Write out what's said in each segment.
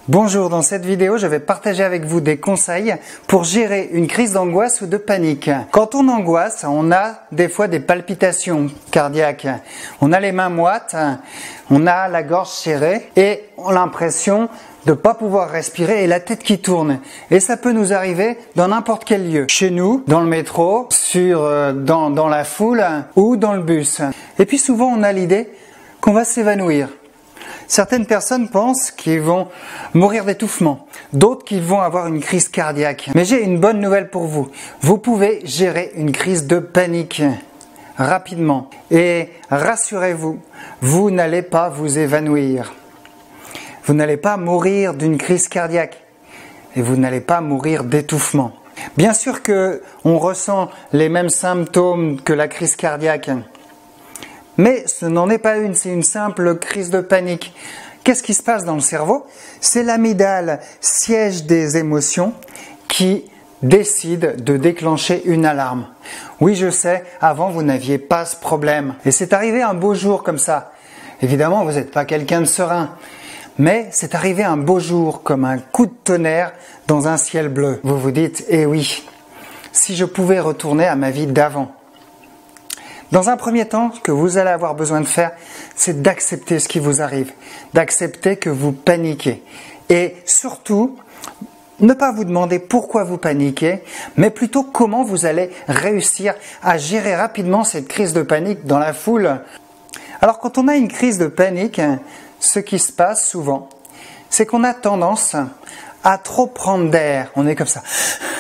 Bonjour, dans cette vidéo, je vais partager avec vous des conseils pour gérer une crise d'angoisse ou de panique. Quand on angoisse, on a des fois des palpitations cardiaques. On a les mains moites, on a la gorge serrée et on a l'impression de ne pas pouvoir respirer et la tête qui tourne. Et ça peut nous arriver dans n'importe quel lieu. Chez nous, dans le métro, dans la foule ou dans le bus. Et puis souvent, on a l'idée qu'on va s'évanouir. Certaines personnes pensent qu'ils vont mourir d'étouffement, d'autres qu'ils vont avoir une crise cardiaque. Mais j'ai une bonne nouvelle pour vous. Vous pouvez gérer une crise de panique rapidement. Et rassurez-vous, vous n'allez pas vous évanouir. Vous n'allez pas mourir d'une crise cardiaque. Et vous n'allez pas mourir d'étouffement. Bien sûr qu'on ressent les mêmes symptômes que la crise cardiaque. Mais ce n'en est pas une, c'est une simple crise de panique. Qu'est-ce qui se passe dans le cerveau? C'est l'amygdale, siège des émotions, qui décide de déclencher une alarme. Oui, je sais, avant vous n'aviez pas ce problème. Et c'est arrivé un beau jour comme ça. Évidemment, vous n'êtes pas quelqu'un de serein. Mais c'est arrivé un beau jour, comme un coup de tonnerre dans un ciel bleu. Vous vous dites, eh oui, si je pouvais retourner à ma vie d'avant. Dans un premier temps, ce que vous allez avoir besoin de faire, c'est d'accepter ce qui vous arrive, d'accepter que vous paniquez. Et surtout, ne pas vous demander pourquoi vous paniquez, mais plutôt comment vous allez réussir à gérer rapidement cette crise de panique dans la foule. Alors quand on a une crise de panique, ce qui se passe souvent, c'est qu'on a tendance à trop prendre d'air. On est comme ça.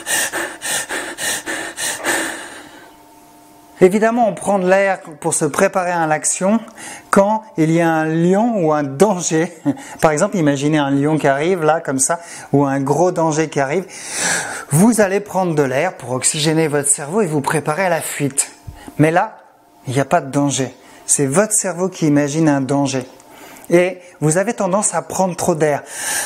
Évidemment, on prend de l'air pour se préparer à l'action quand il y a un lion ou un danger. Par exemple, imaginez un lion qui arrive là, comme ça, ou un gros danger qui arrive. Vous allez prendre de l'air pour oxygéner votre cerveau et vous préparer à la fuite. Mais là, il n'y a pas de danger. C'est votre cerveau qui imagine un danger. Et vous avez tendance à prendre trop d'air.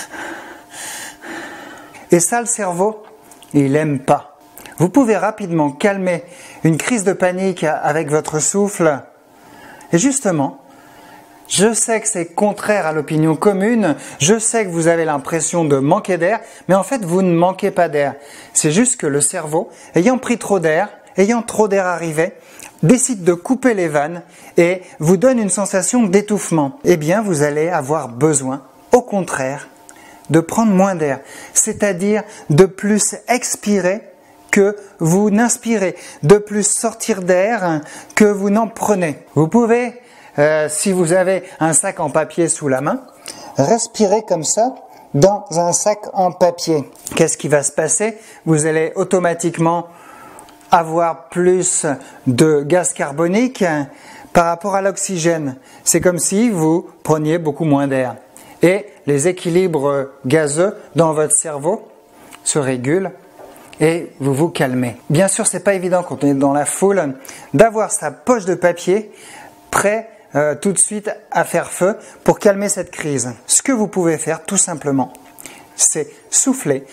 Et ça, le cerveau, il n'aime pas. Vous pouvez rapidement calmer une crise de panique avec votre souffle. Et justement, je sais que c'est contraire à l'opinion commune, je sais que vous avez l'impression de manquer d'air, mais en fait, vous ne manquez pas d'air. C'est juste que le cerveau, ayant pris trop d'air, ayant trop d'air arrivé, décide de couper les vannes et vous donne une sensation d'étouffement. Eh bien, vous allez avoir besoin, au contraire, de prendre moins d'air, c'est-à-dire de plus expirer que vous n'inspirez, de plus sortir d'air que vous n'en prenez. Vous pouvez, si vous avez un sac en papier sous la main, respirer comme ça dans un sac en papier. Qu'est-ce qui va se passer? Vous allez automatiquement avoir plus de gaz carbonique par rapport à l'oxygène. C'est comme si vous preniez beaucoup moins d'air. Et les équilibres gazeux dans votre cerveau se régulent et vous vous calmez. Bien sûr, c'est pas évident quand on est dans la foule d'avoir sa poche de papier prêt tout de suite à faire feu pour calmer cette crise. Ce que vous pouvez faire tout simplement, c'est souffler.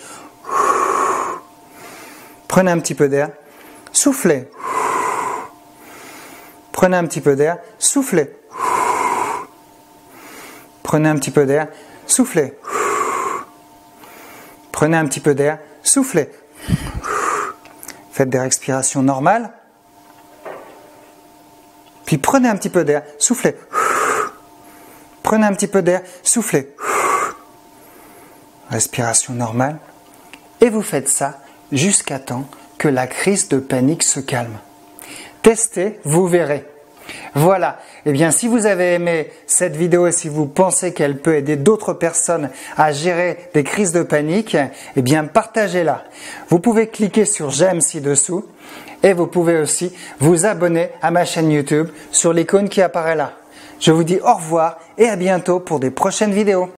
Prenez un petit peu d'air, soufflez. Prenez un petit peu d'air, soufflez. Prenez un petit peu d'air, soufflez. Prenez un petit peu d'air, soufflez. Faites des respirations normales. Puis prenez un petit peu d'air, soufflez. Prenez un petit peu d'air, soufflez. Respiration normale. Et vous faites ça jusqu'à temps que la crise de panique se calme. Testez, vous verrez. Voilà, eh bien si vous avez aimé cette vidéo et si vous pensez qu'elle peut aider d'autres personnes à gérer des crises de panique, eh bien partagez-la. Vous pouvez cliquer sur j'aime ci-dessous et vous pouvez aussi vous abonner à ma chaîne YouTube sur l'icône qui apparaît là. Je vous dis au revoir et à bientôt pour des prochaines vidéos.